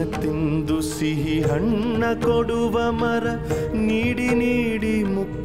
ತಿಂದು ಸಿಹಿ ಹಣ್ಣ ಕೊಡುವ ಮರ ನೀಡಿ ನೀಡಿ ಮುಕ್ತ.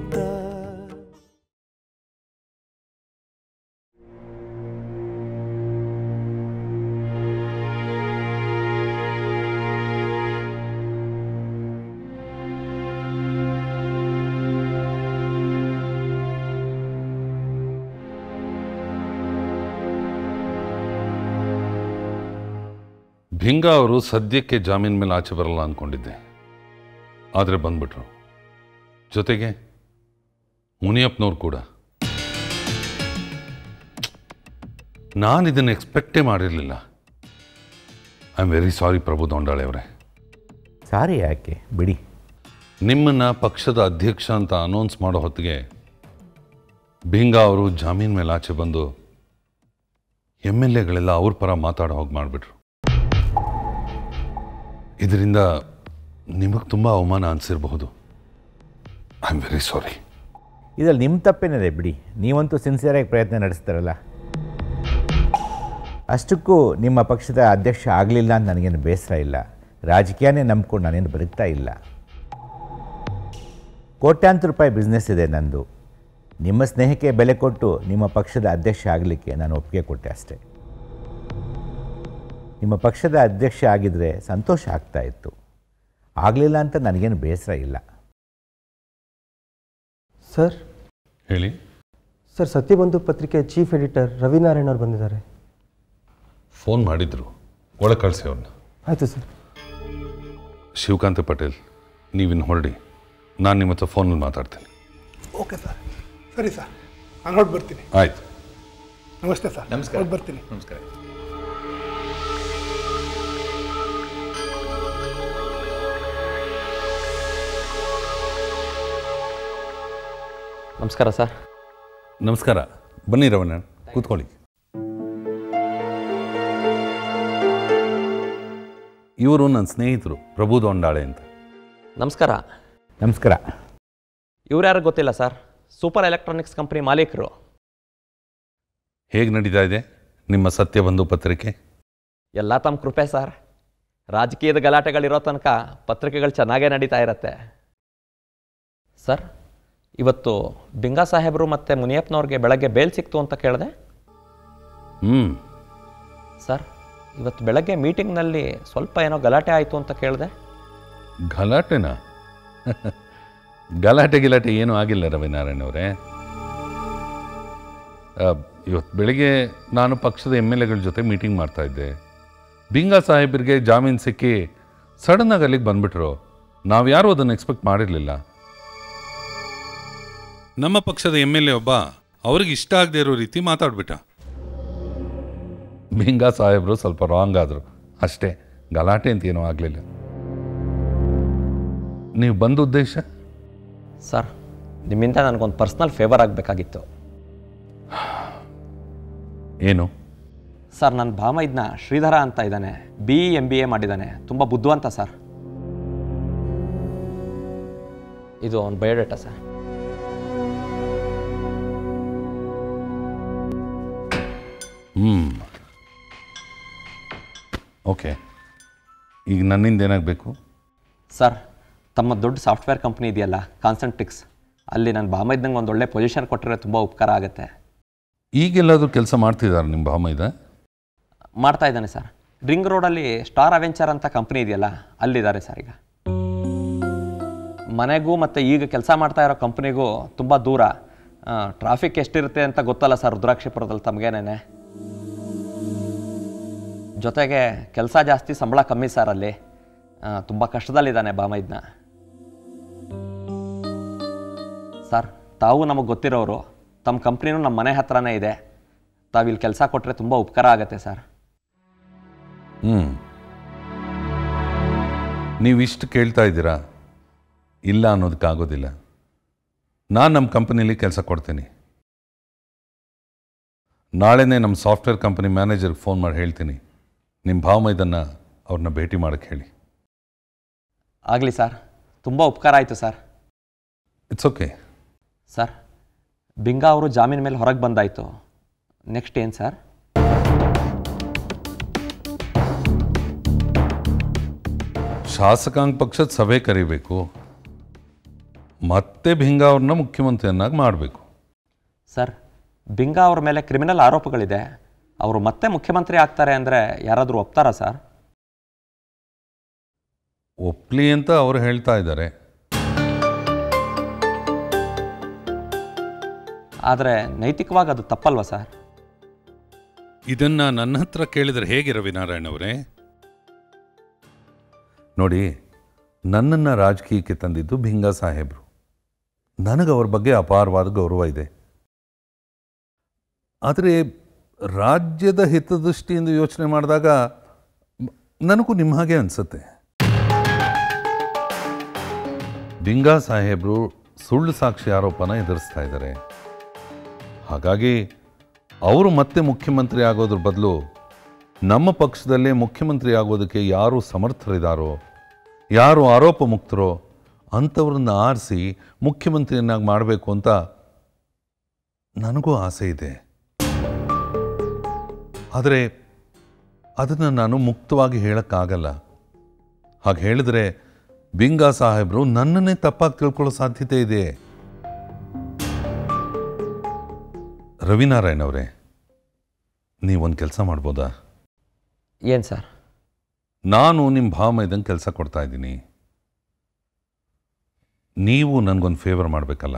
ಭಿಂಗಾ ಅವರು ಸದ್ಯಕ್ಕೆ ಜಾಮೀನ್ ಮೇಲೆ ಆಚೆ ಬರಲ್ಲ ಅಂದ್ಕೊಂಡಿದ್ದೆ, ಆದರೆ ಬಂದ್ಬಿಟ್ರು. ಜೊತೆಗೆ ಮುನಿಯಪ್ಪನವ್ರು ಕೂಡ. ನಾನು ಇದನ್ನು ಎಕ್ಸ್ಪೆಕ್ಟೇ ಮಾಡಿರಲಿಲ್ಲ. I am very sorry Prabhu Dondale ಅವರೇ. ಸಾರಿ ಯಾಕೆ, ಬಿಡಿ. ನಿಮ್ಮನ್ನು ಪಕ್ಷದ ಅಧ್ಯಕ್ಷ ಅಂತ ಅನೌನ್ಸ್ ಮಾಡೋ ಹೊತ್ತಿಗೆ ಭಿಂಗಾ ಅವರು ಜಾಮೀನ್ ಮೇಲೆ ಆಚೆ ಬಂದು MLAಗಳೆಲ್ಲ ಅವ್ರ ಪರ ಮಾತಾಡೋ ಹೋಗಿ ಮಾಡಿಬಿಟ್ರು. ಇದರಿಂದ ನಿಮಗೆ ತುಂಬ ಅವಮಾನ ಅನಿಸಿರಬಹುದು. I am very sorry. ಇದರಲ್ಲಿ ನಿಮ್ಮ ತಪ್ಪೇನಿದೆ ಬಿಡಿ. ನೀವಂತೂ ಸಿನ್ಸಿಯರಾಗಿ ಪ್ರಯತ್ನ ನಡೆಸ್ತಾರಲ್ಲ. ಅಷ್ಟಕ್ಕೂ ನಿಮ್ಮ ಪಕ್ಷದ ಅಧ್ಯಕ್ಷ ಆಗಲಿಲ್ಲ ಅಂತ ನನಗೇನು ಬೇಸರ ಇಲ್ಲ. ರಾಜಕೀಯನೇ ನಂಬ್ಕೊಂಡು ನಾನೇನು ಬದುಕ್ತಾ ಇಲ್ಲ. ಕೋಟ್ಯಾಂತರ ರೂಪಾಯಿ ಬಿಸ್ನೆಸ್ ಇದೆ ನಂದು. ನಿಮ್ಮ ಸ್ನೇಹಕ್ಕೆ ಬೆಲೆ ಕೊಟ್ಟು ನಿಮ್ಮ ಪಕ್ಷದ ಅಧ್ಯಕ್ಷ ಆಗಲಿಕ್ಕೆ ನಾನು ಒಪ್ಪಿಗೆ ಕೊಟ್ಟೆ ಅಷ್ಟೇ. ನಿಮ್ಮ ಪಕ್ಷದ ಅಧ್ಯಕ್ಷ ಆಗಿದ್ದರೆ ಸಂತೋಷ ಆಗ್ತಾ ಇತ್ತು. ಆಗಲಿಲ್ಲ ಅಂತ ನನಗೇನು ಬೇಸರ ಇಲ್ಲ. ಸರ್ ಹೇಳಿ. ಸರ್, ಸತ್ಯಬಂಧು ಪತ್ರಿಕೆ ಚೀಫ್ ಎಡಿಟರ್ ರವಿನಾರಾಯಣ್ ಅವರು ಬಂದಿದ್ದಾರೆ. ಫೋನ್ ಮಾಡಿದ್ರು, ಒಳಗೆ ಕಳಿಸಿ ಅವ್ರನ್ನ. ಆಯಿತು ಸರ್. ಶಿವಕಾಂತ ಪಟೇಲ್, ನೀವಿನ್ನು ಹೊರಡಿ. ನಾನು ನಿಮ್ಮ ಹತ್ರ ಫೋನಲ್ಲಿ ಮಾತಾಡ್ತೀನಿ. Okay sir. ಸರಿ ಸರ್, ನಾನು ಹೊರಟು ಬರ್ತೀನಿ. ಆಯಿತು. ನಮಸ್ತೆ ಸರ್. ನಮಸ್ಕಾರ. ಹೊರಟು ಬರ್ತೀನಿ. ನಮಸ್ಕಾರ. ನಮಸ್ಕಾರ ಸರ್. ನಮಸ್ಕಾರ. ಬನ್ನಿ ರವಣ, ಕೂತ್ಕೊಳ್ಳಿ. ಇವರು ನನ್ನ ಸ್ನೇಹಿತರು ಪ್ರಭು ದೊಂಡಾಳೆ ಅಂತ. ನಮಸ್ಕಾರ. ನಮಸ್ಕಾರ. ಇವ್ರು ಯಾರು ಗೊತ್ತಿಲ್ಲ ಸರ್, ಸೂಪರ್ ಎಲೆಕ್ಟ್ರಾನಿಕ್ಸ್ ಕಂಪ್ನಿ ಮಾಲೀಕರು. ಹೇಗೆ ನಡೀತಾ ಇದೆ ನಿಮ್ಮ ಸತ್ಯಬಂಧು ಪತ್ರಿಕೆ? ಎಲ್ಲ ತಮ್ಮ ಕೃಪೆ ಸರ್. ರಾಜಕೀಯದ ಗಲಾಟೆಗಳಿರೋ ತನಕ ಪತ್ರಿಕೆಗಳು ಚೆನ್ನಾಗೇ ನಡೀತಾ ಇರತ್ತೆ ಸರ್. ಇವತ್ತು ಭಿಂಗಾ ಸಾಹೇಬರು ಮತ್ತು ಮುನಿಯಪ್ಪನವ್ರಿಗೆ ಬೆಳಗ್ಗೆ ಬೇಲ್ ಸಿಕ್ತು ಅಂತ ಕೇಳಿದೆ ಸರ್. ಇವತ್ತು ಬೆಳಗ್ಗೆ ಮೀಟಿಂಗ್ನಲ್ಲಿ ಸ್ವಲ್ಪ ಏನೋ ಗಲಾಟೆ ಆಯಿತು ಅಂತ ಕೇಳಿದೆ. ಗಲಾಟೆನಾ? ಗಲಾಟೆ ಏನೂ ಆಗಿಲ್ಲ ರವಿನಾರಾಯಣ್ ಅವರೇ. ಇವತ್ತು ಬೆಳಿಗ್ಗೆ ನಾನು ಪಕ್ಷದ MLAಗಳ ಜೊತೆ ಮೀಟಿಂಗ್ ಮಾಡ್ತಾಯಿದ್ದೆ. ಭಿಂಗಾ ಸಾಹೇಬರಿಗೆ ಜಾಮೀನು ಸಿಕ್ಕಿ ಸಡನ್ನಾಗಿ ಅಲ್ಲಿಗೆ ಬಂದುಬಿಟ್ರು. ನಾವು ಯಾರೂ ಅದನ್ನು ಎಕ್ಸ್ಪೆಕ್ಟ್ ಮಾಡಿರಲಿಲ್ಲ. ನಮ್ಮ ಪಕ್ಷದ MLA ಒಬ್ಬ ಅವ್ರಿಗೆ ಇಷ್ಟ ಆಗದೆ ಇರೋ ರೀತಿ ಮಾತಾಡ್ಬಿಟ್ಟ. ಭಿಂಗಾ ಸಾಹೇಬರು ಸ್ವಲ್ಪ ರಾಂಗ್ ಆದರು ಅಷ್ಟೇ, ಗಲಾಟೆ ಅಂತ ಏನೂ ಆಗಲಿಲ್ಲ. ನೀವು ಬಂದ ಉದ್ದೇಶ? ಸರ್, ನಿಮ್ಮಿಂದ ನನಗೊಂದು ಪರ್ಸ್ನಲ್ ಫೇವರ್ ಆಗಬೇಕಾಗಿತ್ತು. ಏನು? ಸರ್, ನನ್ನ ಭಾಮೈದ್ನ ಶ್ರೀಧರ ಅಂತ ಇದ್ದಾನೆ. BE MBA ಮಾಡಿದ್ದಾನೆ. ತುಂಬ ಬುದ್ಧಿವಂತ ಸರ್. ಇದು ಅವನ ಬಯೋಡೇಟಾ ಸರ್. ಓಕೆ, ಈಗ ನನ್ನಿಂದ ಏನಾಗಬೇಕು? ಸರ್, ತಮ್ಮ ದೊಡ್ಡ ಸಾಫ್ಟ್ವೇರ್ ಕಂಪ್ನಿ ಇದೆಯಲ್ಲ ಕಾನ್ಸೆಂಟ್ರಿಕ್ಸ್, ಅಲ್ಲಿ ನನ್ನ ಭಾಮೈದ್ನಂಗೆ ಒಂದು ಒಳ್ಳೆ ಪೊಸಿಷನ್ ಕೊಟ್ಟರೆ ತುಂಬ ಉಪಕಾರ ಆಗುತ್ತೆ. ಈಗೆಲ್ಲಾದರೂ ಕೆಲಸ ಮಾಡ್ತಿದ್ದಾರೆ ನಿಮ್ಮ ಭಾಮೈದ? ಮಾಡ್ತಾ ಇದ್ದಾನೆ ಸರ್. ರಿಂಗ್ ರೋಡಲ್ಲಿ ಸ್ಟಾರ್ ಅವೆಂಚರ್ ಅಂತ ಕಂಪ್ನಿ ಇದೆಯಲ್ಲ, ಅಲ್ಲಿದ್ದಾರೆ ಸರ್. ಈಗ ಮನೆಗೂ ಮತ್ತು ಈಗ ಕೆಲಸ ಮಾಡ್ತಾ ಇರೋ ಕಂಪ್ನಿಗೂ ತುಂಬ ದೂರ. ಟ್ರಾಫಿಕ್ ಎಷ್ಟಿರುತ್ತೆ ಅಂತ ಗೊತ್ತಲ್ಲ ಸರ್ ರುದ್ರಾಕ್ಷಿಪುರದಲ್ಲಿ ತಮಗೇನೇನೆ. ಜೊತೆಗೆ ಕೆಲಸ ಜಾಸ್ತಿ, ಸಂಬಳ ಕಮ್ಮಿ ಸರ್. ಅಲ್ಲಿ ತುಂಬ ಕಷ್ಟದಲ್ಲಿದ್ದಾನೆ ಭಾಮೈದ್ನ. ಸರ್, ತಾವು ನಮಗೆ ಗೊತ್ತಿರೋರು. ತಮ್ಮ ಕಂಪ್ನಿನೂ ನಮ್ಮ ಮನೆ ಹತ್ರನೇ ಇದೆ. ತಾವಿಲ್ಲಿ ಕೆಲಸ ಕೊಟ್ಟರೆ ತುಂಬ ಉಪಕಾರ ಆಗುತ್ತೆ ಸರ್. ನೀವಿಷ್ಟು ಕೇಳ್ತಾ ಇದ್ದೀರಾ, ಇಲ್ಲ ಅನ್ನೋದಕ್ಕಾಗೋದಿಲ್ಲ. ನಾನು ನಮ್ಮ ಕಂಪನಿಲಿ ಕೆಲಸ ಕೊಡ್ತೀನಿ. ನಾಳೆನೇ ನಮ್ಮ ಸಾಫ್ಟ್ವೇರ್ ಕಂಪನಿ ಮ್ಯಾನೇಜರ್ಗೆ ಫೋನ್ ಮಾಡಿ ಹೇಳ್ತೀನಿ, ನಿಮ್ಮ ಭಾವಮೈದನ್ನು ಅವ್ರನ್ನ ಭೇಟಿ ಮಾಡೋಕ್ಕೆ ಹೇಳಿ. ಆಗಲಿ ಸರ್, ತುಂಬ ಉಪಕಾರ ಆಯಿತು sir. It's okay. Sir, Bhinga ಅವರು ಜಾಮೀನು ಮೇಲೆ ಹೊರಗೆ ಬಂದಾಯಿತು. ನೆಕ್ಸ್ಟ್ ಏನು ಸರ್? ಶಾಸಕಾಂಗ ಪಕ್ಷದ ಸಭೆ ಕರಿಬೇಕು, ಮತ್ತೆ ಭಿಂಗಾ ಅವ್ರನ್ನ ಮುಖ್ಯಮಂತ್ರಿಯನ್ನಾಗಿ ಮಾಡಬೇಕು. ಸರ್, ಬಿಂಗಾ ಅವ್ರ ಮೇಲೆ ಕ್ರಿಮಿನಲ್ ಆರೋಪಗಳಿದೆ. ಅವರು ಮತ್ತೆ ಮುಖ್ಯಮಂತ್ರಿ ಆಗ್ತಾರೆ ಅಂದರೆ ಯಾರಾದರೂ ಒಪ್ತಾರಾ ಸರ್? ಒಪ್ಲಿ ಅಂತ ಅವರು ಹೇಳ್ತಾ ಇದ್ದಾರೆ. ಆದರೆ ನೈತಿಕವಾಗಿ ಅದು ತಪ್ಪಲ್ವಾ ಸರ್? ಇದನ್ನು ನನ್ನ ಹತ್ರ ಕೇಳಿದರೆ ಹೇಗೆ ರವಿನಾರಾಯಣ್ ಅವರೇ? ನೋಡಿ, ನನ್ನನ್ನು ರಾಜಕೀಯಕ್ಕೆ ತಂದಿದ್ದು ಭಿಂಗಾ ಸಾಹೇಬರು. ನನಗೆ ಅವ್ರ ಬಗ್ಗೆ ಅಪಾರವಾದ ಗೌರವ ಇದೆ. ಆದರೆ ರಾಜ್ಯದ ಹಿತದೃಷ್ಟಿಯಿಂದ ಯೋಚನೆ ಮಾಡಿದಾಗ ನನಗೂ ನಿಮ್ಮ ಹಾಗೆ ಅನಿಸುತ್ತೆ. ಭಿಂಗಾ ಸಾಹೇಬರು ಸುಳ್ಳು ಸಾಕ್ಷಿ ಆರೋಪನ ಎದುರಿಸ್ತಾ ಇದ್ದಾರೆ. ಹಾಗಾಗಿ ಅವರು ಮತ್ತೆ ಮುಖ್ಯಮಂತ್ರಿ ಆಗೋದ್ರ ಬದಲು ನಮ್ಮ ಪಕ್ಷದಲ್ಲೇ ಮುಖ್ಯಮಂತ್ರಿ ಆಗೋದಕ್ಕೆ ಯಾರು ಸಮರ್ಥರಿದ್ದಾರೋ, ಯಾರು ಆರೋಪ ಮುಕ್ತರೋ ಅಂಥವ್ರನ್ನ ಆರಿಸಿ ಮುಖ್ಯಮಂತ್ರಿಯನ್ನಾಗಿ ಮಾಡಬೇಕು ಅಂತ ನನಗೂ ಆಸೆ ಇದೆ. ಆದರೆ ಅದನ್ನು ನಾನು ಮುಕ್ತವಾಗಿ ಹೇಳೋಕ್ಕಾಗಲ್ಲ. ಹಾಗೆ ಹೇಳಿದರೆ ಭಿಂಗಾ ಸಾಹೇಬರು ನನ್ನನ್ನೇ ತಪ್ಪಾಗಿ ತಿಳ್ಕೊಳ್ಳೋ ಸಾಧ್ಯತೆ ಇದೆ. ರವಿನಾರಾಯಣ್ ಅವರೇ, ನೀವೊಂದು ಕೆಲಸ ಮಾಡ್ಬೋದಾ? ಏನು ಸರ್? ನಾನು ನಿಮ್ಮ ಭಾವ ಇದ್ದಂಗೆ ಕೆಲಸ ಕೊಡ್ತಾ ಇದ್ದೀನಿ. ನೀವು ನನಗೊಂದು ಫೇವರ್ ಮಾಡಬೇಕಲ್ಲ.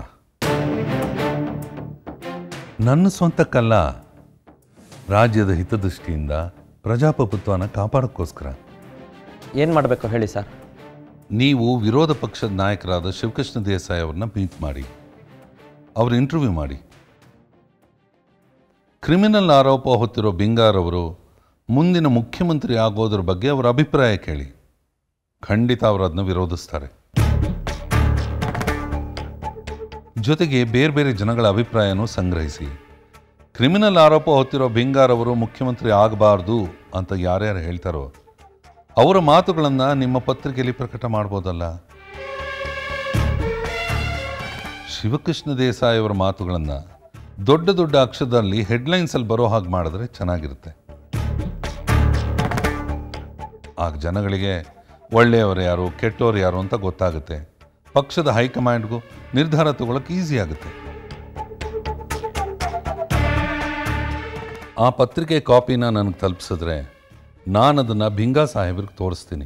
ನನ್ನ ಸ್ವಂತಕ್ಕಲ್ಲ, ರಾಜ್ಯದ ಹಿತದೃಷ್ಟಿಯಿಂದ ಪ್ರಜಾಪ್ರಭುತ್ವನ ಕಾಪಾಡೋಕ್ಕೋಸ್ಕರ. ಏನು ಮಾಡಬೇಕು ಹೇಳಿ ಸರ್? ನೀವು ವಿರೋಧ ಪಕ್ಷದ ನಾಯಕರಾದ ಶಿವಕೃಷ್ಣ ದೇಸಾಯಿ ಅವ್ರನ್ನ ಮೀಟ್ ಮಾಡಿ, ಅವ್ರ ಇಂಟರ್ವ್ಯೂ ಮಾಡಿ. ಕ್ರಿಮಿನಲ್ ಆರೋಪ ಹೊತ್ತಿರೋ ಬಿಂಗಾರವರು ಮುಂದಿನ ಮುಖ್ಯಮಂತ್ರಿ ಆಗೋದ್ರ ಬಗ್ಗೆ ಅವರ ಅಭಿಪ್ರಾಯ ಕೇಳಿ. ಖಂಡಿತ ಅವರು ಅದನ್ನ ವಿರೋಧಿಸ್ತಾರೆ. ಜೊತೆಗೆ ಬೇರೆ ಬೇರೆ ಜನಗಳ ಅಭಿಪ್ರಾಯನೂ ಸಂಗ್ರಹಿಸಿ. ಕ್ರಿಮಿನಲ್ ಆರೋಪ ಹೊತ್ತಿರೋ ಬಿಂಗಾರವರು ಮುಖ್ಯಮಂತ್ರಿ ಆಗಬಾರ್ದು ಅಂತ ಯಾರ್ಯಾರು ಹೇಳ್ತಾರೋ ಅವರ ಮಾತುಗಳನ್ನು ನಿಮ್ಮ ಪತ್ರಿಕೆಯಲ್ಲಿ ಪ್ರಕಟ ಮಾಡ್ಬೋದಲ್ಲ. ಶಿವಕೃಷ್ಣ ದೇಸಾಯಿ ಅವರ ಮಾತುಗಳನ್ನು ದೊಡ್ಡ ದೊಡ್ಡ ಅಕ್ಷರದಲ್ಲಿ ಹೆಡ್ಲೈನ್ಸಲ್ಲಿ ಬರೋ ಹಾಗೆ ಮಾಡಿದ್ರೆ ಚೆನ್ನಾಗಿರುತ್ತೆ. ಆಗ ಜನಗಳಿಗೆ ಒಳ್ಳೆಯವರು ಯಾರು, ಕೆಟ್ಟವರು ಯಾರು ಅಂತ ಗೊತ್ತಾಗುತ್ತೆ. ಪಕ್ಷದ ಹೈಕಮಾಂಡ್ಗೂ ನಿರ್ಧಾರ ತಗೊಳ್ಳೋಕೆ ಈಸಿ ಆಗುತ್ತೆ. ಆ ಪತ್ರಿಕೆ ಕಾಪಿನ ನನಗೆ ತಲುಪಿಸಿದ್ರೆ ನಾನು ಅದನ್ನು ಭಿಂಗಾ ಸಾಹೇಬ್ರಿಗೆ ತೋರಿಸ್ತೀನಿ.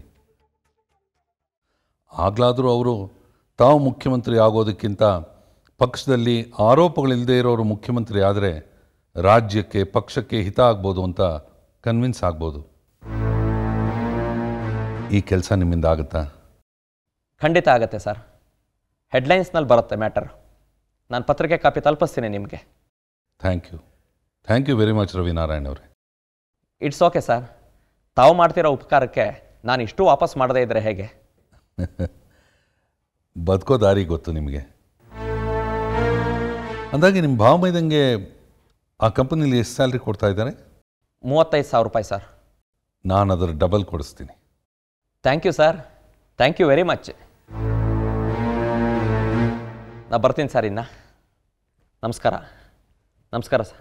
ಆಗಲಾದರೂ ಅವರು ತಾವು ಮುಖ್ಯಮಂತ್ರಿ ಆಗೋದಕ್ಕಿಂತ ಪಕ್ಷದಲ್ಲಿ ಆರೋಪಗಳಿಲ್ಲದೆ ಇರೋರು ಮುಖ್ಯಮಂತ್ರಿ ಆದರೆ ರಾಜ್ಯಕ್ಕೆ, ಪಕ್ಷಕ್ಕೆ ಹಿತ ಆಗ್ಬೋದು ಅಂತ ಕನ್ವಿನ್ಸ್ ಆಗ್ಬೋದು. ಈ ಕೆಲಸ ನಿಮ್ಮಿಂದ ಆಗುತ್ತಾ? ಖಂಡಿತ ಆಗುತ್ತೆ ಸರ್. ಹೆಡ್ಲೈನ್ಸ್ನಲ್ಲಿ ಬರುತ್ತೆ ಮ್ಯಾಟರ್. ನಾನು ಪತ್ರಿಕೆ ಕಾಪಿ ತಲುಪಿಸ್ತೀನಿ ನಿಮಗೆ. Thank you very much Ravinarayan ಅವರೇ. It's okay sir. ತಾವು ಮಾಡ್ತಿರೋ ಉಪಕಾರಕ್ಕೆ ನಾನು ಇಷ್ಟು ವಾಪಸ್ ಮಾಡದೇ ಇದ್ದರೆ ಹೇಗೆ? ಬದುಕೋ ದಾರಿ ಗೊತ್ತು ನಿಮಗೆ. ಅಂದಾಗೆ ನಿಮ್ಮ ಭಾವ ಮೈದಂಗೆ ಆ ಕಂಪನಿಲಿ ಎಷ್ಟು ಸ್ಯಾಲ್ರಿ ಕೊಡ್ತಾ ಇದ್ದಾರೆ? 35,000 ರೂಪಾಯಿ ಸರ್. ನಾನು ಅದರ ಡಬಲ್ ಕೊಡಿಸ್ತೀನಿ. Thank you sir. Thank you very much. ನಾ ಬರ್ತೀನಿ ಸರ್. ಇನ್ನು ನಮಸ್ಕಾರ. ನಮಸ್ಕಾರ ಸರ್.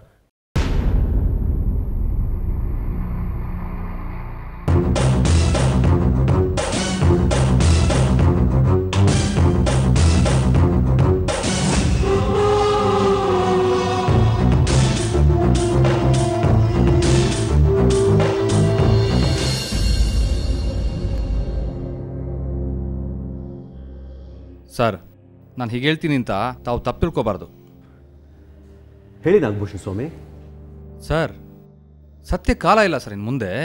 ಸರ್, ನಾನು ಹೀಗೆ ಹೇಳ್ತೀನಿ ಅಂತ ತಾವು ತಪ್ಪು ತಿಳ್ಕೊಬಾರ್ದು. ಹೇಳಿ ನಾಗಭೂಷಣ್ ಸ್ವಾಮಿ. ಸರ್, ಸತ್ಯ ಕಾಲ ಇಲ್ಲ ಸರ್ ಇನ್ನು ಮುಂದೆ.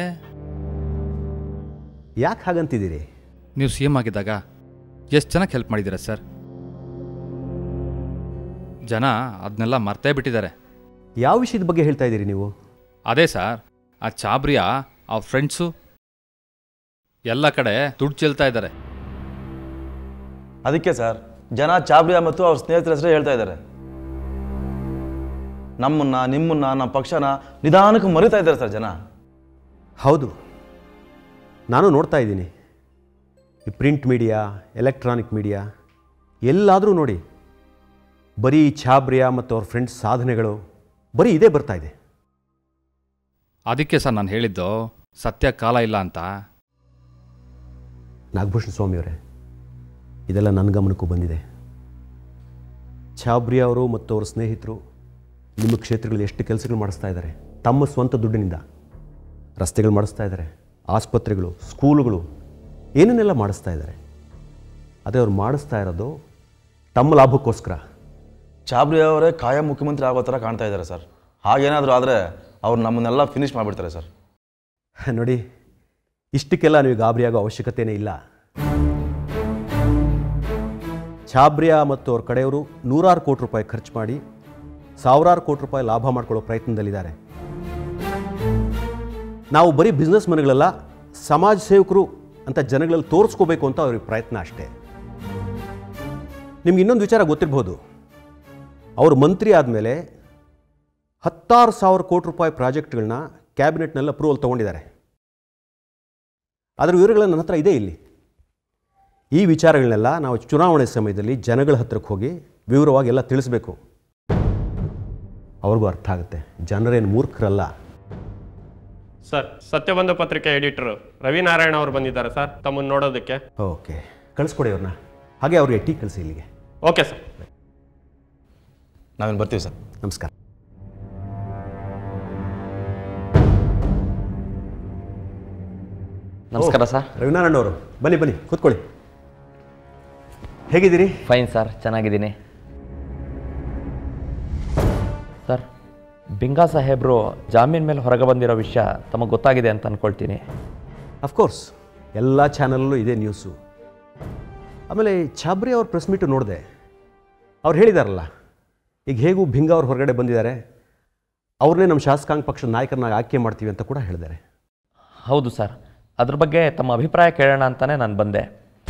ಯಾಕೆ ಹಾಗಂತಿದ್ದೀರಿ? ನೀವು ಸಿ ಎಮ್ ಆಗಿದ್ದಾಗ ಎಷ್ಟು ಜನಕ್ಕೆ ಹೆಲ್ಪ್ ಮಾಡಿದ್ದೀರಾ ಸರ್? ಜನ ಅದನ್ನೆಲ್ಲ ಮರ್ತೇ ಬಿಟ್ಟಿದ್ದಾರೆ. ಯಾವ ವಿಷಯದ ಬಗ್ಗೆ ಹೇಳ್ತಾ ಇದ್ದೀರಿ ನೀವು? ಅದೇ ಸರ್, ಆ ಚಾಬ್ರಿಯಾ, ಆ ಫ್ರೆಂಡ್ಸು ಎಲ್ಲ ಕಡೆ ದುಡ್ಡು ಚೆಲ್ತಾ ಇದ್ದಾರೆ. ಅದಕ್ಕೆ ಸರ್ ಜನ ಚಾಬ್ರಿಯಾ ಮತ್ತು ಅವ್ರ ಸ್ನೇಹಿತರ ಹೆಸರೇ ಹೇಳ್ತಾ ಇದ್ದಾರೆ. ನಮ್ಮನ್ನ, ನಿಮ್ಮನ್ನ, ನಮ್ಮ ಪಕ್ಷನ ನಿಧಾನಕ್ಕೆ ಮರಿತಾ ಇದ್ದಾರೆ ಸರ್ ಜನ. ಹೌದು, ನಾನು ನೋಡ್ತಾ ಇದ್ದೀನಿ. ಈ ಪ್ರಿಂಟ್ ಮೀಡಿಯಾ, ಎಲೆಕ್ಟ್ರಾನಿಕ್ ಮೀಡಿಯಾ ಎಲ್ಲಾದರೂ ನೋಡಿ, ಬರೀ ಛಾಬ್ರಿಯಾ ಮತ್ತು ಅವ್ರ ಫ್ರೆಂಡ್ಸ್ ಸಾಧನೆಗಳು ಬರೀ ಇದೇ ಬರ್ತಾ ಇದೆ. ಅದಕ್ಕೆ ಸರ್ ನಾನು ಹೇಳಿದ್ದು ಸತ್ಯ ಕಾಲ ಇಲ್ಲ ಅಂತ. ನಾಗಭೂಷಣ ಸ್ವಾಮಿಯವರೇ, ಇದೆಲ್ಲ ನನ್ನ ಗಮನಕ್ಕೂ ಬಂದಿದೆ. ಛಾಬ್ರಿಯಾ ಅವರು ಮತ್ತು ಅವರ ಸ್ನೇಹಿತರು ನಿಮ್ಮ ಕ್ಷೇತ್ರಗಳಲ್ಲಿ ಎಷ್ಟು ಕೆಲಸಗಳು ಮಾಡಿಸ್ತಾ ಇದ್ದಾರೆ. ತಮ್ಮ ಸ್ವಂತ ದುಡ್ಡಿನಿಂದ ರಸ್ತೆಗಳು ಮಾಡಿಸ್ತಾ ಇದ್ದಾರೆ, ಆಸ್ಪತ್ರೆಗಳು, ಸ್ಕೂಲುಗಳು, ಏನನ್ನೆಲ್ಲ ಮಾಡಿಸ್ತಾ ಇದ್ದಾರೆ. ಅದೇ ಅವ್ರು ಮಾಡಿಸ್ತಾ ಇರೋದು ತಮ್ಮ ಲಾಭಕ್ಕೋಸ್ಕರ. ಛಾಬ್ರಿಯಾ ಅವರೇ ಕಾಯಂ ಮುಖ್ಯಮಂತ್ರಿ ಆಗೋ ಥರ ಕಾಣ್ತಾ ಇದ್ದಾರೆ ಸರ್. ಹಾಗೇನಾದರೂ ಆದರೆ ಅವ್ರು ನಮ್ಮನ್ನೆಲ್ಲ ಫಿನಿಷ್ ಮಾಡಿಬಿಡ್ತಾರೆ ಸರ್. ನೋಡಿ, ಇಷ್ಟಕ್ಕೆಲ್ಲ ನೀವು ಗಾಬರಿಯಾಗೋ ಅವಶ್ಯಕತೆಯೇ ಇಲ್ಲ. ಛಾಬ್ರಿಯಾ ಮತ್ತು ಅವ್ರ ಕಡೆಯವರು ನೂರಾರು ಕೋಟಿ ರೂಪಾಯಿ ಖರ್ಚು ಮಾಡಿ ಸಾವಿರಾರು ಕೋಟಿ ರೂಪಾಯಿ ಲಾಭ ಮಾಡ್ಕೊಳ್ಳೋ ಪ್ರಯತ್ನದಲ್ಲಿದ್ದಾರೆ. ನಾವು ಬರೀ ಬಿಸ್ನೆಸ್ ಮನ್ಗಳಲ್ಲ, ಸಮಾಜ ಸೇವಕರು ಅಂತ ಜನಗಳಲ್ಲಿ ತೋರಿಸ್ಕೋಬೇಕು ಅಂತ ಅವ್ರಿಗೆ ಪ್ರಯತ್ನ ಅಷ್ಟೇ. ನಿಮ್ಗೆ ಇನ್ನೊಂದು ವಿಚಾರ ಗೊತ್ತಿರ್ಬೋದು, ಅವರು ಮಂತ್ರಿ ಆದಮೇಲೆ 10,000 ಕೋಟಿ ರೂಪಾಯಿ ಪ್ರಾಜೆಕ್ಟ್ಗಳನ್ನ ಕ್ಯಾಬಿನೆಟ್ನಲ್ಲಿ ಅಪ್ರೂವಲ್ ತೊಗೊಂಡಿದ್ದಾರೆ. ಅದರ ವಿವರಗಳು ನನ್ನ ಹತ್ರ ಇದೆ ಇಲ್ಲಿ. ಈ ವಿಚಾರಗಳನ್ನೆಲ್ಲ ನಾವು ಚುನಾವಣೆ ಸಮಯದಲ್ಲಿ ಜನಗಳ ಹತ್ರಕ್ಕೆ ಹೋಗಿ ವಿವರವಾಗಿ ಎಲ್ಲ ತಿಳಿಸ್ಬೇಕು. ಅವ್ರಿಗೂ ಅರ್ಥ ಆಗುತ್ತೆ. ಜನರೇನು ಮೂರ್ಖರಲ್ಲ. ಸರ್, ಸತ್ಯಬಂಧು ಪತ್ರಿಕೆ ಎಡಿಟರ್ ರವಿನಾರಾಯಣ ಅವರು ಬಂದಿದ್ದಾರೆ ಸರ್, ತಮ್ಮನ್ನು ನೋಡೋದಕ್ಕೆ. ಓಕೆ, ಕಳಿಸ್ಕೊಡಿ ಅವ್ರನ್ನ. ಹಾಗೆ ಅವ್ರಿಗೆ ಟೀ ಕಳಿಸಿ ಇಲ್ಲಿಗೆ. ಓಕೆ ಸರ್, ನಾವೇನು ಬರ್ತೀವಿ ಸರ್. ನಮಸ್ಕಾರ. ನಮಸ್ಕಾರ ಸರ್. ರವಿನಾರಾಯಣ ಅವರು, ಬನ್ನಿ ಬನ್ನಿ, ಕೂತ್ಕೊಳ್ಳಿ. ಹೇಗಿದ್ದೀರಿ? ಫೈನ್ ಸರ್, ಚೆನ್ನಾಗಿದ್ದೀನಿ. ಸರ್, ಬಿಂಗಾ ಸಾಹೇಬರು ಜಾಮೀನ್ ಮೇಲೆ ಹೊರಗೆ ಬಂದಿರೋ ವಿಷಯ ತಮಗೆ ಗೊತ್ತಾಗಿದೆ ಅಂತ ಅಂದ್ಕೊಳ್ತೀನಿ. ಅಫ್ಕೋರ್ಸ್, ಎಲ್ಲ ಚಾನಲಲ್ಲೂ ಇದೇ ನ್ಯೂಸು. ಆಮೇಲೆ ಛಾಬ್ರಿಯಾ ಅವ್ರ ಪ್ರೆಸ್ ಮೀಟು ನೋಡಿದೆ. ಅವ್ರು ಹೇಳಿದಾರಲ್ಲ, ಈಗ ಹೇಗೂ ಬಿಂಗಾ ಅವ್ರು ಹೊರಗಡೆ ಬಂದಿದ್ದಾರೆ, ಅವ್ರನ್ನೇ ನಮ್ಮ ಶಾಸಕಾಂಗ ಪಕ್ಷದ ನಾಯಕರನ್ನಾಗಿ ಆಯ್ಕೆ ಮಾಡ್ತೀವಿ ಅಂತ ಕೂಡ ಹೇಳಿದ್ದಾರೆ. ಹೌದು ಸರ್, ಅದ್ರ ಬಗ್ಗೆ ತಮ್ಮ ಅಭಿಪ್ರಾಯ ಕೇಳೋಣ ಅಂತಲೇ ನಾನು ಬಂದೆ.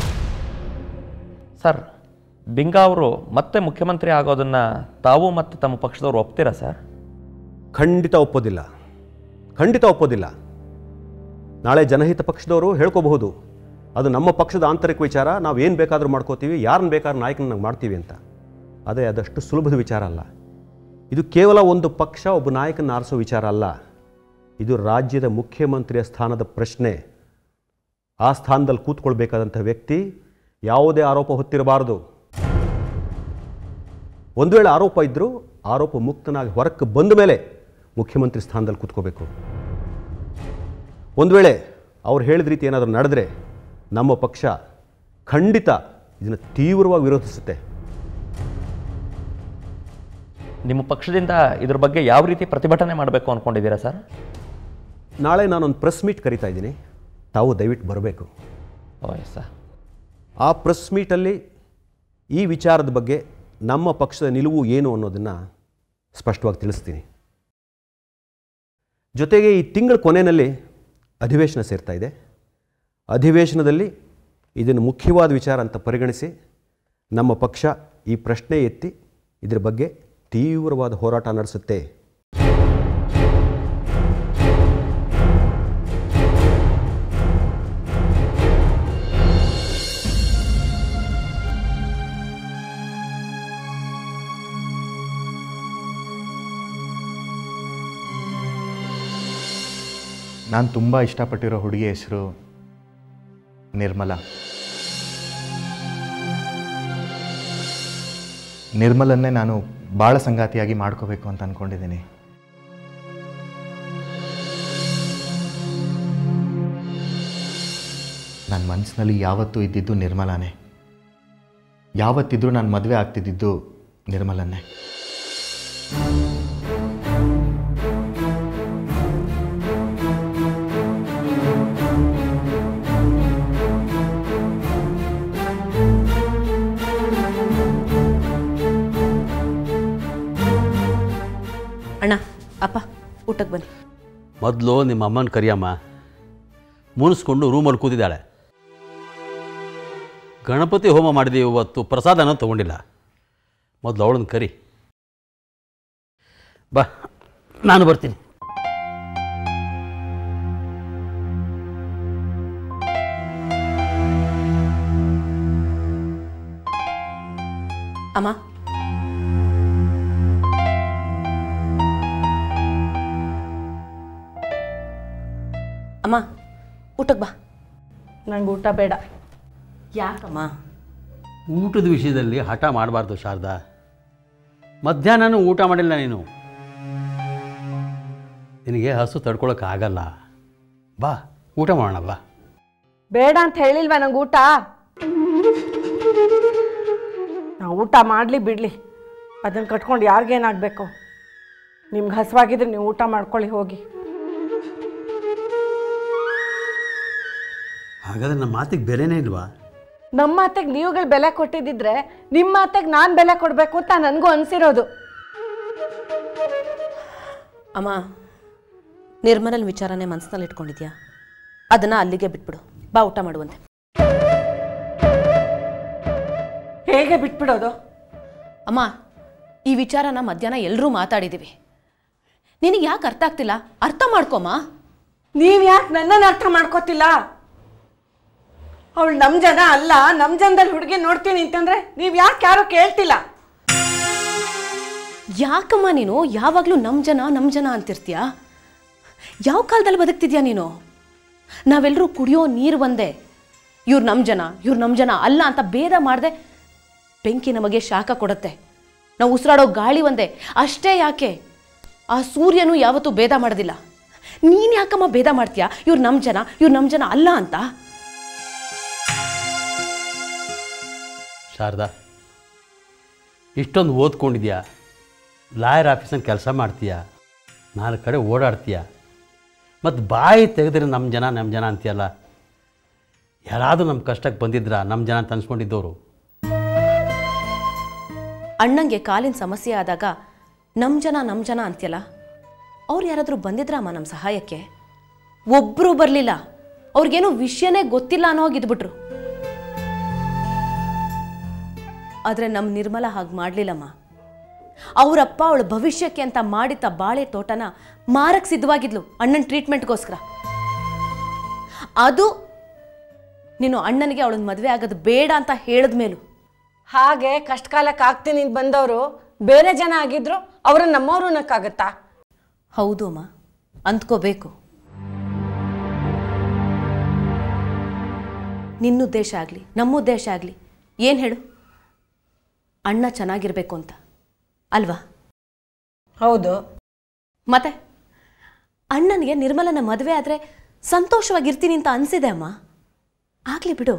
ಸರ್, ಬಿಂಗಾ ಅವರು ಮತ್ತೆ ಮುಖ್ಯಮಂತ್ರಿ ಆಗೋದನ್ನು ತಾವು ಮತ್ತು ತಮ್ಮ ಪಕ್ಷದವ್ರು ಒಪ್ತೀರಾ ಸರ್? ಖಂಡಿತ ಒಪ್ಪೋದಿಲ್ಲ, ಖಂಡಿತ ಒಪ್ಪೋದಿಲ್ಲ. ನಾಳೆ ಜನಹಿತ ಪಕ್ಷದವರು ಹೇಳ್ಕೋಬಹುದು, ಅದು ನಮ್ಮ ಪಕ್ಷದ ಆಂತರಿಕ ವಿಚಾರ, ನಾವು ಏನು ಬೇಕಾದರೂ ಮಾಡ್ಕೋತೀವಿ, ಯಾರನ್ನ ಬೇಕಾದ್ರೂ ನಾಯಕನಾಗಿ ಮಾಡ್ತೀವಿ ಅಂತ. ಅದೇ ಅದಷ್ಟು ಸುಲಭದ ವಿಚಾರ ಅಲ್ಲ. ಇದು ಕೇವಲ ಒಂದು ಪಕ್ಷ, ಒಬ್ಬ ನಾಯಕನ ಆರಿಸೋ ವಿಚಾರ ಅಲ್ಲ. ಇದು ರಾಜ್ಯದ ಮುಖ್ಯಮಂತ್ರಿಯ ಸ್ಥಾನದ ಪ್ರಶ್ನೆ. ಆ ಸ್ಥಾನದಲ್ಲಿ ಕೂತ್ಕೊಳ್ಬೇಕಾದಂಥ ವ್ಯಕ್ತಿ ಯಾವುದೇ ಆರೋಪ ಹೊತ್ತಿರಬಾರದು. ಒಂದು ವೇಳೆ ಆರೋಪ ಇದ್ದರೂ ಆರೋಪ ಮುಕ್ತನಾಗಿ ಹೊರಕ್ಕೆ ಬಂದ ಮೇಲೆ ಮುಖ್ಯಮಂತ್ರಿ ಸ್ಥಾನದಲ್ಲಿ ಕೂತ್ಕೋಬೇಕು. ಒಂದು ವೇಳೆ ಅವ್ರು ಹೇಳಿದ ರೀತಿ ಏನಾದರೂ ನಡೆದರೆ ನಮ್ಮ ಪಕ್ಷ ಖಂಡಿತ ಇದನ್ನು ತೀವ್ರವಾಗಿ ವಿರೋಧಿಸುತ್ತೆ. ನಿಮ್ಮ ಪಕ್ಷದಿಂದ ಇದ್ರ ಬಗ್ಗೆ ಯಾವ ರೀತಿ ಪ್ರತಿಭಟನೆ ಮಾಡಬೇಕು ಅಂದ್ಕೊಂಡಿದ್ದೀರಾ ಸರ್? ನಾಳೆ ನಾನೊಂದು ಪ್ರೆಸ್ ಮೀಟ್ ಕರಿತಾ ಇದ್ದೀನಿ, ತಾವು ದಯವಿಟ್ಟು ಬರಬೇಕು. ಓಯ್ ಸರ್. ಆ ಪ್ರೆಸ್ ಮೀಟಲ್ಲಿ ಈ ವಿಚಾರದ ಬಗ್ಗೆ ನಮ್ಮ ಪಕ್ಷದ ನಿಲುವು ಏನು ಅನ್ನೋದನ್ನು ಸ್ಪಷ್ಟವಾಗಿ ತಿಳಿಸ್ತೀನಿ. ಜೊತೆಗೆ ಈ ತಿಂಗಳ ಕೊನೆಯಲ್ಲಿ ಅಧಿವೇಶನ ಸೇರ್ತಾ ಇದೆ. ಅಧಿವೇಶನದಲ್ಲಿ ಇದನ್ನು ಮುಖ್ಯವಾದ ವಿಚಾರ ಅಂತ ಪರಿಗಣಿಸಿ ನಮ್ಮ ಪಕ್ಷ ಈ ಪ್ರಶ್ನೆ ಎತ್ತಿ ಇದರ ಬಗ್ಗೆ ತೀವ್ರವಾದ ಹೋರಾಟ ನಡೆಸುತ್ತೆ. ನಾನು ತುಂಬ ಇಷ್ಟಪಟ್ಟಿರೋ ಹುಡುಗಿ ಹೆಸರು ನಿರ್ಮಲಾ. ನಿರ್ಮಲನ್ನೇ ನಾನು ಭಾಳ ಸಂಗಾತಿಯಾಗಿ ಮಾಡ್ಕೋಬೇಕು ಅಂತ ಅಂದ್ಕೊಂಡಿದ್ದೀನಿ. ನನ್ನ ಮನಸ್ಸಿನಲ್ಲಿ ಯಾವತ್ತೂ ಇದ್ದಿದ್ದು ನಿರ್ಮಲಾನೇ. ಯಾವತ್ತಿದ್ರೂ ನಾನು ಮದುವೆ ಆಗ್ತಿದ್ದಿದ್ದು ನಿರ್ಮಲನ್ನೇ. ಅಣ್ಣ, ಅಪ್ಪ, ಊಟಕ್ಕೆ ಬನ್ನಿ. ಮೊದಲು ನಿಮ್ಮ ಅಮ್ಮನ ಕರಿಯಮ್ಮ. ಮುನಿಸ್ಕೊಂಡು ರೂಮಲ್ಲಿ ಕೂತಿದ್ದಾಳೆ. ಗಣಪತಿ ಹೋಮ ಮಾಡಿದೀವಿ ಇವತ್ತು, ಪ್ರಸಾದನ ತೊಗೊಂಡಿಲ್ಲ. ಮೊದಲು ಅವಳನ್ನು ಕರಿ. ಬಾ, ನಾನು ಬರ್ತೀನಿ. ಅಮ್ಮ, ಅಮ್ಮ, ಊಟಕ್ಕೆ ಬಾ. ನಂಗೆ ಊಟ ಬೇಡ. ಯಾಕಮ್ಮ? ಊಟದ ವಿಷಯದಲ್ಲಿ ಹಠ ಮಾಡಬಾರ್ದು ಶಾರದಾ. ಮಧ್ಯಾಹ್ನನೂ ಊಟ ಮಾಡಿಲ್ಲ ನೀನು. ನಿನಗೆ ಹಸು ತಡ್ಕೊಳಕ್ಕಾಗಲ್ಲ. ಬಾ ಊಟ ಮಾಡೋಣ ಬಾ. ಬೇಡ ಅಂತ ಹೇಳಿಲ್ವಾ ನಂಗೆ ಊಟ? ನಾವು ಊಟ ಮಾಡಲಿ ಬಿಡಲಿ, ಅದನ್ನು ಕಟ್ಕೊಂಡು ಯಾರಿಗೇನಾಗಬೇಕು? ನಿಮ್ಗೆ ಹಸುವಾಗಿದ್ರೆ ನೀವು ಊಟ ಮಾಡ್ಕೊಳ್ಳಿ ಹೋಗಿ. ಹಾಗಾದ್ರೆ ನಮ್ಮ ಮಾತಿಗೆ ಬೆಲೆನೇ ಇಲ್ವಾ? ನಮ್ಮ ಮಾತಿಗೆ ನೀವುಗಳು ಬೆಲೆ ಕೊಟ್ಟಿದ್ದಿದ್ರೆ ನಿಮ್ಮ ಮಾತಿಗೆ ನಾನು ಬೆಲೆ ಕೊಡಬೇಕು ಅಂತ ನನಗೂ ಅನಿಸಿರೋದು. ಅಮ್ಮ, ನಿರ್ಮಲನ ವಿಚಾರನೇ ಮನಸ್ಸಿನಲ್ಲಿ ಇಟ್ಕೊಂಡಿದ್ಯಾ? ಅದನ್ನು ಅಲ್ಲಿಗೆ ಬಿಟ್ಬಿಡು. ಬಾ ಊಟ ಮಾಡುವಂತೆ. ಹೇಗೆ ಬಿಟ್ಬಿಡೋದು? ಅಮ್ಮ, ಈ ವಿಚಾರನ ಮಧ್ಯಾಹ್ನ ಎಲ್ಲರೂ ಮಾತಾಡಿದ್ದೀವಿ. ನಿನಗೆ ಯಾಕೆ ಅರ್ಥ ಆಗ್ತಿಲ್ಲ? ಅರ್ಥ ಮಾಡ್ಕೊಮ್ಮ. ನೀವು ಯಾಕೆ ನನ್ನನ್ನು ಅರ್ಥ ಮಾಡ್ಕೋತಿಲ್ಲ? ಅವಳು ನಮ್ಮ ಜನ ಅಲ್ಲ, ನಮ್ಮ ಜನದಲ್ಲಿ ಹುಡುಗಿ ನೋಡ್ತೀನಿ ಅಂತಂದ್ರೆ ನೀವು ಯಾಕೆ ಯಾರು ಕೇಳ್ತಿಲ್ಲ? ಯಾಕಮ್ಮ ನೀನು ಯಾವಾಗಲೂ ನಮ್ಮ ಜನ ಅಂತಿರ್ತೀಯ? ಯಾವ ಕಾಲದಲ್ಲಿ ಬದುಕ್ತಿದ್ಯಾ ನೀನು? ನಾವೆಲ್ಲರೂ ಕುಡಿಯೋ ನೀರು ಒಂದೇ. ಇವ್ರು ನಮ್ಮ ಜನ ಅಲ್ಲ ಅಂತ ಭೇದ ಮಾಡದೆ ಬೆಂಕಿ ನಮಗೆ ಶಾಖ ಕೊಡುತ್ತೆ. ನಾವು ಉಸಿರಾಡೋ ಗಾಳಿ ಒಂದೇ. ಅಷ್ಟೇ ಯಾಕೆ ಆ ಸೂರ್ಯನೂ ಯಾವತ್ತೂ ಭೇದ ಮಾಡೋದಿಲ್ಲ. ನೀನು ಯಾಕಮ್ಮ ಭೇದ ಮಾಡ್ತೀಯಾ? ಇವ್ರು ನಮ್ಮ ಜನ ಅಲ್ಲ ಅಂತ. ಶಾರದಾ, ಇಷ್ಟೊಂದು ಓದ್ಕೊಂಡಿದ್ಯಾ, ಲಾಯರ್ ಆಫೀಸಲ್ಲಿ ಕೆಲಸ ಮಾಡ್ತೀಯಾ, 4 ಕಡೆ ಓಡಾಡ್ತೀಯ, ಮತ್ತು ಬಾಯಿ ತೆಗೆದ್ರೆ ನಮ್ಮ ಜನ ಅಂತೀಯಲ್ಲ. ಯಾರಾದರೂ ನಮ್ಮ ಕಷ್ಟಕ್ಕೆ ಬಂದಿದ್ರ ನಮ್ಮ ಜನ ಅಂತ ಅನ್ಸ್ಕೊಂಡಿದ್ದವರು? ಅಣ್ಣಂಗೆ ಕಾಲಿನ ಸಮಸ್ಯೆ ಆದಾಗ ನಮ್ಮ ಜನ ಅಂತೀಯಲ್ಲ, ಅವ್ರು ಯಾರಾದರೂ ಬಂದಿದ್ರಮ್ಮ ನಮ್ಮ ಸಹಾಯಕ್ಕೆ? ಒಬ್ಬರು ಬರಲಿಲ್ಲ. ಅವ್ರಿಗೇನೋ ವಿಷಯನೇ ಗೊತ್ತಿಲ್ಲ ಅನ್ನೋ ಹೋಗಿದ್ಬಿಟ್ರು. ಆದರೆ ನಮ್ಮ ನಿರ್ಮಲ ಹಾಗೆ ಮಾಡಲಿಲ್ಲಮ್ಮ. ಅವರಪ್ಪ ಅವಳ ಭವಿಷ್ಯಕ್ಕೆ ಅಂತ ಮಾಡಿದ್ದ ಬಾಳೆ ತೋಟನ ಮಾರಕ್ಕೆ ಸಿದ್ಧವಾಗಿದ್ಲು ಅಣ್ಣನ ಟ್ರೀಟ್ಮೆಂಟ್ಗೋಸ್ಕರ. ಅದು ನೀನು ಅಣ್ಣನಿಗೆ ಅವಳನ್ನ ಮದುವೆ ಆಗೋದು ಬೇಡ ಅಂತ ಹೇಳಿದ ಮೇಲೂ. ಹಾಗೆ ಕಷ್ಟಕಾಲಕ್ಕೆ ಆಗ್ತೀನಿ ಅಂತ ಬಂದವರು ಬೇರೆ ಜನ ಆಗಿದ್ರು ಅವ್ರನ್ನ ನಮ್ಮವರು ಅನ್ನಕ್ಕಾಗತ್ತಾ? ಹೌದು ಅಮ್ಮ, ಅಂದ್ಕೋಬೇಕು. ನಿನ್ನ ಉದ್ದೇಶ ಆಗಲಿ ನಮ್ಮ ಉದ್ದೇಶ ಆಗಲಿ ಏನು ಹೇಳು? ಅಣ್ಣ ಚೆನ್ನಾಗಿರ್ಬೇಕು ಅಂತ ಅಲ್ವಾ? ಹೌದು. ಮತ್ತೆ ಅಣ್ಣನಿಗೆ ನಿರ್ಮಲನ ಮದುವೆ ಆದರೆ ಸಂತೋಷವಾಗಿರ್ತೀನಿ ಅಂತ ಅನಿಸಿದೆ ಅಮ್ಮ. ಆಗಲಿ ಬಿಡು.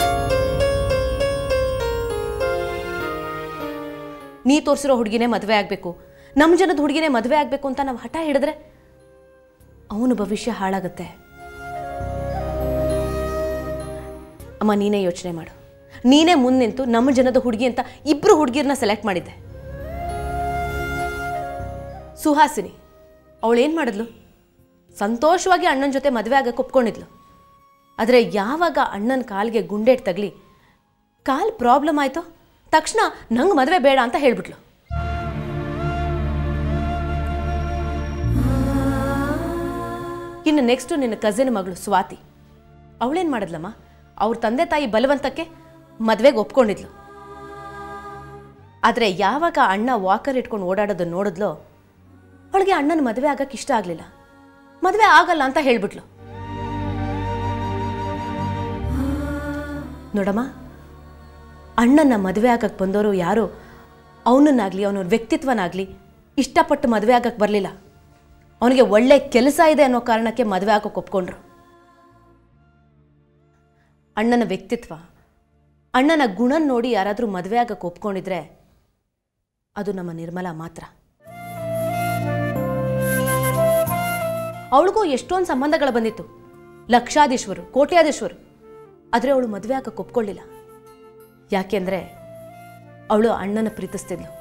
ನೀ ತೋರಿಸಿರೋ ಹುಡುಗಿನೇ ಮದುವೆ ಆಗಬೇಕು, ನಮ್ಮ ಜನದ ಹುಡುಗಿನೇ ಮದುವೆ ಆಗಬೇಕು ಅಂತ ನಾವು ಹಠ ಹಿಡಿದ್ರೆ ಅವನ ಭವಿಷ್ಯ ಹಾಳಾಗುತ್ತೆ. ಅಮ್ಮ, ನೀನೇ ಯೋಚನೆ ಮಾಡು. ನೀನೇ ಮುಂದೆ ನಿಂತು ನಮ್ಮ ಜನದ ಹುಡುಗಿ ಅಂತ 2 ಹುಡುಗಿರನ್ನ ಸೆಲೆಕ್ಟ್ ಮಾಡಿದ್ದೆ. ಸುಹಾಸಿನಿ ಅವಳೇನು ಮಾಡಿದ್ಲು? ಸಂತೋಷವಾಗಿ ಅಣ್ಣನ ಜೊತೆ ಮದುವೆ ಆಗಕ್ಕೆ ಒಪ್ಕೊಂಡಿದ್ಲು. ಆದರೆ ಯಾವಾಗ ಅಣ್ಣನ ಕಾಲಿಗೆ ಗುಂಡೇಟ್ ತಗಲಿ ಕಾಲು ಪ್ರಾಬ್ಲಮ್ ಆಯಿತು ತಕ್ಷಣ ನಂಗೆ ಮದುವೆ ಬೇಡ ಅಂತ ಹೇಳ್ಬಿಟ್ಲು. ಇನ್ನು ನೆಕ್ಸ್ಟು ನಿನ್ನ ಕಸಿನ್ ಮಗಳು ಸ್ವಾತಿ, ಅವಳೇನು ಮಾಡಿದ್ಲಮ್ಮ? ಅವ್ರ ತಂದೆ ತಾಯಿ ಬಲವಂತಕ್ಕೆ ಮದುವೆಗೆ ಒಪ್ಕೊಂಡಿದ್ಲು. ಆದರೆ ಯಾವಾಗ ಅಣ್ಣ ವಾಕರ್ ಇಟ್ಕೊಂಡು ಓಡಾಡೋದನ್ನು ನೋಡಿದ್ಲೋ ಅವಳಿಗೆ ಅಣ್ಣನ ಮದುವೆ ಆಗಕ್ಕೆ ಇಷ್ಟ ಆಗಲಿಲ್ಲ. ಮದುವೆ ಆಗಲ್ಲ ಅಂತ ಹೇಳ್ಬಿಟ್ಲು. ನೋಡಮ್ಮ, ಅಣ್ಣನ ಮದುವೆ ಆಗಕ್ಕೆ ಬಂದವರು ಯಾರು ಅವನನ್ನಾಗಲಿ ಅವನ ವ್ಯಕ್ತಿತ್ವನಾಗಲಿ ಇಷ್ಟಪಟ್ಟು ಮದುವೆ ಆಗಕ್ಕೆ ಬರಲಿಲ್ಲ. ಅವನಿಗೆ ಒಳ್ಳೆ ಕೆಲಸ ಇದೆ ಅನ್ನೋ ಕಾರಣಕ್ಕೆ ಮದುವೆ ಆಗಕ್ಕೆ ಒಪ್ಕೊಂಡ್ರು. ಅಣ್ಣನ ವ್ಯಕ್ತಿತ್ವ, ಅಣ್ಣನ ಗುಣ ನೋಡಿ ಯಾರಾದರೂ ಮದುವೆ ಆಗಕ್ಕೆ ಒಪ್ಕೊಂಡಿದ್ರೆ ಅದು ನಮ್ಮ ನಿರ್ಮಲಾ ಮಾತ್ರ. ಅವಳಿಗೂ ಎಷ್ಟೊಂದು ಸಂಬಂಧಗಳು ಬಂದಿತ್ತು, ಲಕ್ಷಾಧೀಶ್ವರು, ಕೋಟ್ಯಾಧೀಶ್ವರು. ಆದರೆ ಅವಳು ಮದುವೆ ಆಗಕ್ಕೆ ಒಪ್ಕೊಳ್ಳಿಲ್ಲ. ಯಾಕೆಂದರೆ ಅವಳು ಅಣ್ಣನ ಪ್ರೀತಿಸ್ತಿದ್ಲು.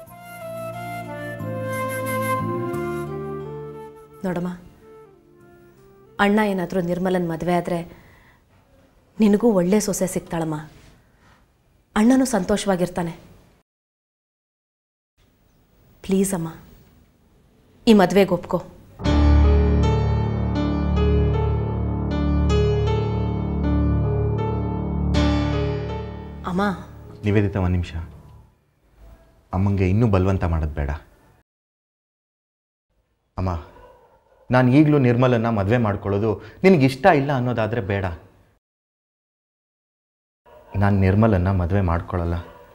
ನೋಡಮ್ಮ, ಅಣ್ಣ ಏನಾದರೂ ನಿರ್ಮಲನ ಮದುವೆ ಆದರೆ ನಿನಗೂ ಒಳ್ಳೆ ಸೊಸೆ ಸಿಗ್ತಾಳಮ್ಮ. ಅಣ್ಣನೂ ಸಂತೋಷವಾಗಿರ್ತಾನೆ. ಪ್ಲೀಸ್ ಅಮ್ಮ, ಈ ಮದುವೆಗೆ ಒಪ್ಕೋ. ಅಮ್ಮ. ನಿವೇದಿತ, ಒಂದು ನಿಮಿಷ. ಅಮ್ಮಂಗೆ ಇನ್ನೂ ಬಲವಂತ ಮಾಡೋದು ಬೇಡ. ಅಮ್ಮ, ನಾನು ಈಗಲೂ ನಿರ್ಮಲನ್ನ ಮದುವೆ ಮಾಡ್ಕೊಳ್ಳೋದು ನಿನಗಿಷ್ಟ ಇಲ್ಲ ಅನ್ನೋದಾದರೆ ಬೇಡ. ನಾನು ನಿರ್ಮಲನ್ನು ಮದುವೆ ಮಾಡ್ಕೊಳ್ಳಲ್ಲ.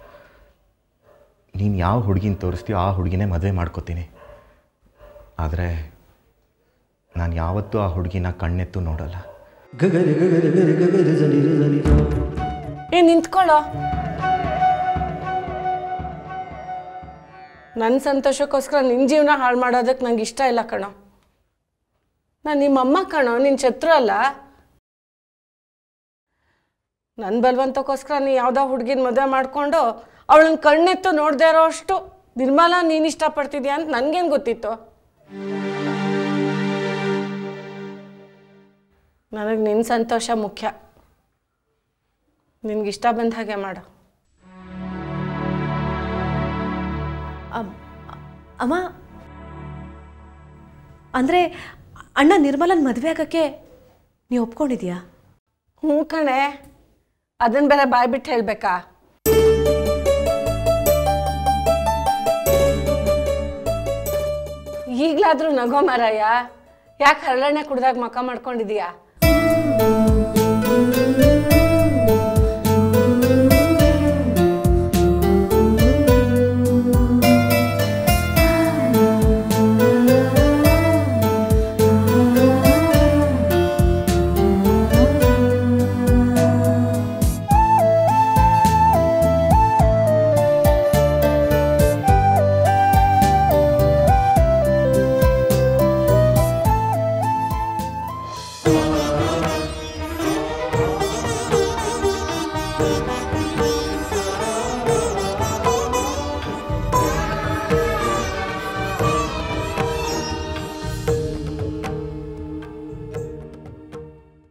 ನೀನು ಯಾವ ಹುಡುಗಿನ ತೋರಿಸ್ತೀಯೋ ಆ ಹುಡುಗಿನೇ ಮದುವೆ ಮಾಡ್ಕೋತೀನಿ. ಆದರೆ ನಾನು ಯಾವತ್ತೂ ಆ ಹುಡುಗಿನ ಕಣ್ಣೆತ್ತು ನೋಡಲ್ಲ. ನಿಂತ್ಕೊಳ್ಳೋ. ನನ್ನ ಸಂತೋಷಕ್ಕೋಸ್ಕರ ನಿನ್ನ ಜೀವನ ಹಾಳು ಮಾಡೋದಕ್ಕೆ ನಂಗೆ ಇಷ್ಟ ಇಲ್ಲ ಕಣೋ. ನಾನು ನಿಮ್ಮಮ್ಮ ಕಣೋ, ನಿನ್ನ ಶತ್ರು ಅಲ್ಲ. ನನ್ನ ಬಲವಂತಕ್ಕೋಸ್ಕರ ನೀ ಯಾವುದೋ ಹುಡುಗಿನ ಮದುವೆ ಮಾಡಿಕೊಂಡು ಅವಳನ್ನ ಕಣ್ಣೆತ್ತು ನೋಡದೇ ಇರೋ ಅಷ್ಟು ನಿರ್ಮಲ ನೀನು ಇಷ್ಟಪಡ್ತಿದ್ಯಾ ಅಂತ ನನಗೇನು ಗೊತ್ತಿತ್ತು? ನನಗೆ ನಿನ್ನ ಸಂತೋಷ ಮುಖ್ಯ. ನಿನಗಿಷ್ಟ ಬಂದ ಹಾಗೆ ಮಾಡು. ಅಮ್ಮ, ಅಂದರೆ ಅಣ್ಣ ನಿರ್ಮಲನ ಮದುವೆ ಆಗೋಕ್ಕೆ ನೀವು ಒಪ್ಕೊಂಡಿದ್ಯಾ? ಹ್ಞೂ ಕಣೆ, ಅದನ್ನು ಬೇರೆ ಬಾಯ್ಬಿಟ್ಟು ಹೇಳಬೇಕಾ? ಈಗಲಾದರೂ ನಗೋ ಮಾರಾಯ. ಯಾಕೆ ಹರಳೆಣ್ಣೆ ಕುಡ್ದಾಗ ಮಕ್ಕ ಮಾಡ್ಕೊಂಡಿದೀಯಾ?